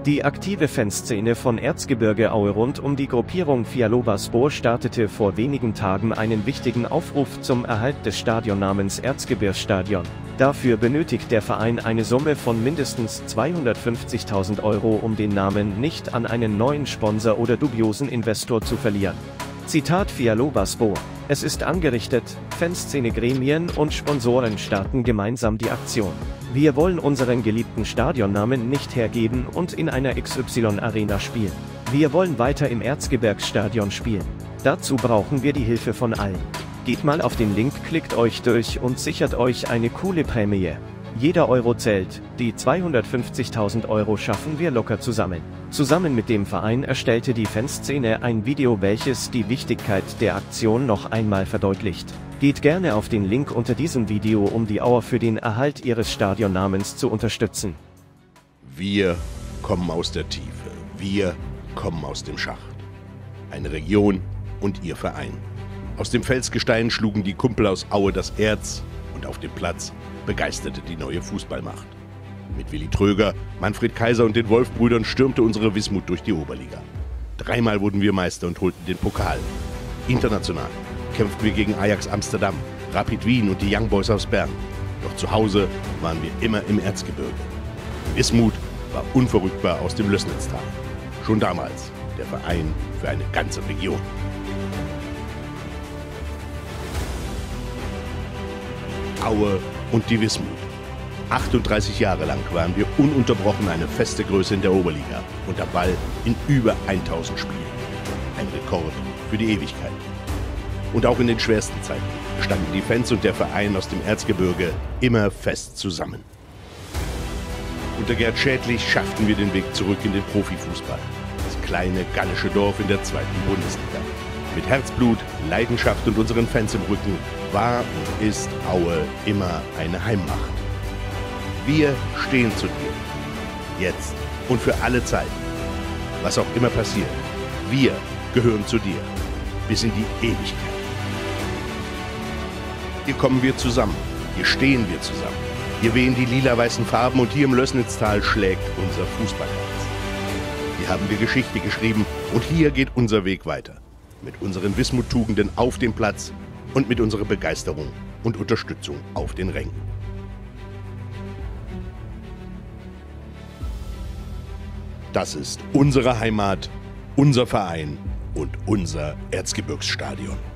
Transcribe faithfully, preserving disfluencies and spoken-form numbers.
Die aktive Fanszene von Erzgebirge Aue rund um die Gruppierung Fialoba-Spor startete vor wenigen Tagen einen wichtigen Aufruf zum Erhalt des Stadionnamens Erzgebirgsstadion. Dafür benötigt der Verein eine Summe von mindestens zweihundertfünfzigtausend Euro, um den Namen nicht an einen neuen Sponsor oder dubiosen Investor zu verlieren. Zitat Fialoba-Spor: Es ist angerichtet, Fanszene-Gremien und Sponsoren starten gemeinsam die Aktion. Wir wollen unseren geliebten Stadionnamen nicht hergeben und in einer X Y-Arena spielen. Wir wollen weiter im Erzgebirgsstadion spielen. Dazu brauchen wir die Hilfe von allen. Geht mal auf den Link, klickt euch durch und sichert euch eine coole Prämie. Jeder Euro zählt, die zweihundertfünfzigtausend Euro schaffen wir locker zusammen. Zusammen mit dem Verein erstellte die Fanszene ein Video, welches die Wichtigkeit der Aktion noch einmal verdeutlicht. Geht gerne auf den Link unter diesem Video, um die Auer für den Erhalt ihres Stadionnamens zu unterstützen. Wir kommen aus der Tiefe, wir kommen aus dem Schacht. Eine Region und ihr Verein. Aus dem Felsgestein schlugen die Kumpel aus Aue das Erz und auf dem Platz begeisterte die neue Fußballmacht. Mit Willi Tröger, Manfred Kaiser und den Wolf-Brüdern stürmte unsere Wismut durch die Oberliga. Dreimal wurden wir Meister und holten den Pokal. International kämpften wir gegen Ajax Amsterdam, Rapid Wien und die Young Boys aus Bern. Doch zu Hause waren wir immer im Erzgebirge. Wismut war unverrückbar aus dem Lößnitztal. Schon damals der Verein für eine ganze Region. Aue und die Wismut. achtunddreißig Jahre lang waren wir ununterbrochen eine feste Größe in der Oberliga und der Ball in über tausend Spielen. Ein Rekord für die Ewigkeit. Und auch in den schwersten Zeiten standen die Fans und der Verein aus dem Erzgebirge immer fest zusammen. Unter Gerd Schädlich schafften wir den Weg zurück in den Profifußball. Das kleine gallische Dorf in der zweiten Bundesliga. Mit Herzblut, Leidenschaft und unseren Fans im Rücken war und ist Aue immer eine Heimmacht. Wir stehen zu dir. Jetzt und für alle Zeiten. Was auch immer passiert, wir gehören zu dir. Bis in die Ewigkeit. Hier kommen wir zusammen. Hier stehen wir zusammen. Hier wehen die lila-weißen Farben und hier im Lößnitztal schlägt unser Fußballherz. Hier haben wir Geschichte geschrieben und hier geht unser Weg weiter. Mit unseren Wismut-Tugenden auf dem Platz und mit unserer Begeisterung und Unterstützung auf den Rängen. Das ist unsere Heimat, unser Verein und unser Erzgebirgsstadion.